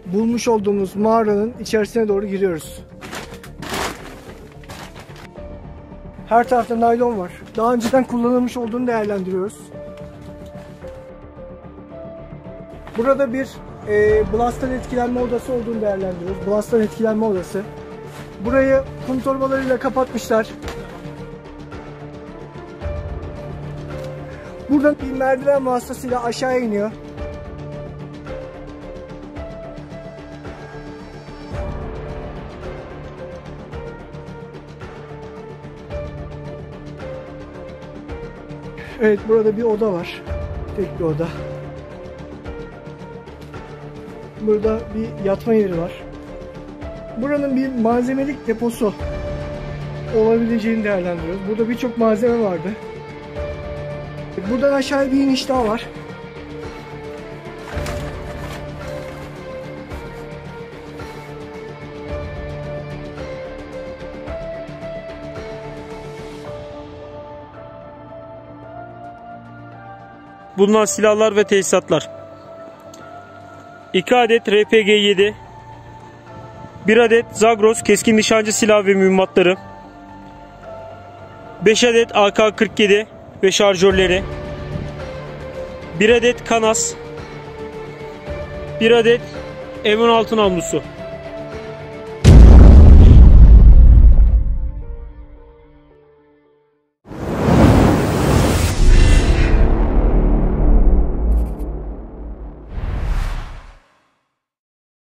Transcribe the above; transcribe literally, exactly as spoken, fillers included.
bulmuş olduğumuz mağaranın içerisine doğru giriyoruz. Her tarafta naylon var. Daha önceden kullanılmış olduğunu değerlendiriyoruz. Burada bir e, blasttan etkilenme odası olduğunu değerlendiriyoruz. Blasttan etkilenme odası. Burayı kum torbalarıyla kapatmışlar. Buradan bir merdiven vasıtasıyla aşağı iniyor. Evet, burada bir oda var. Tek bir oda. Burada bir yatma yeri var. Buranın bir malzemelik deposu olabileceğini değerlendiriyoruz. Burada birçok malzeme vardı. Buradan aşağıya bir iniş daha var. Bulunan silahlar ve teçhizatlar: iki adet R P G yedi, bir adet Zagros keskin nişancı silah ve mühimmatları, beş adet A K kırk yedi ve şarjörleri, bir adet Kanas, bir adet M on altı namlusu.